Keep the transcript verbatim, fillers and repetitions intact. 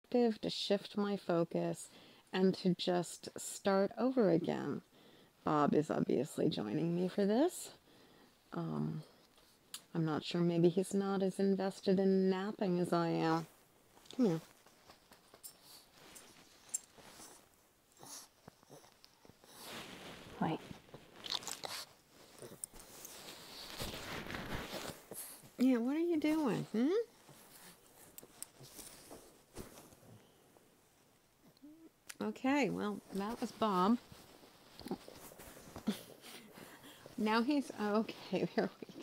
perspective, to shift my focus, and to just start over again. Bob is obviously joining me for this. Um, I'm not sure, maybe he's not as invested in napping as I am. Come here. Wait. Yeah, what are you doing? Hmm? Okay, well, that was Bob. Now he's, okay, there we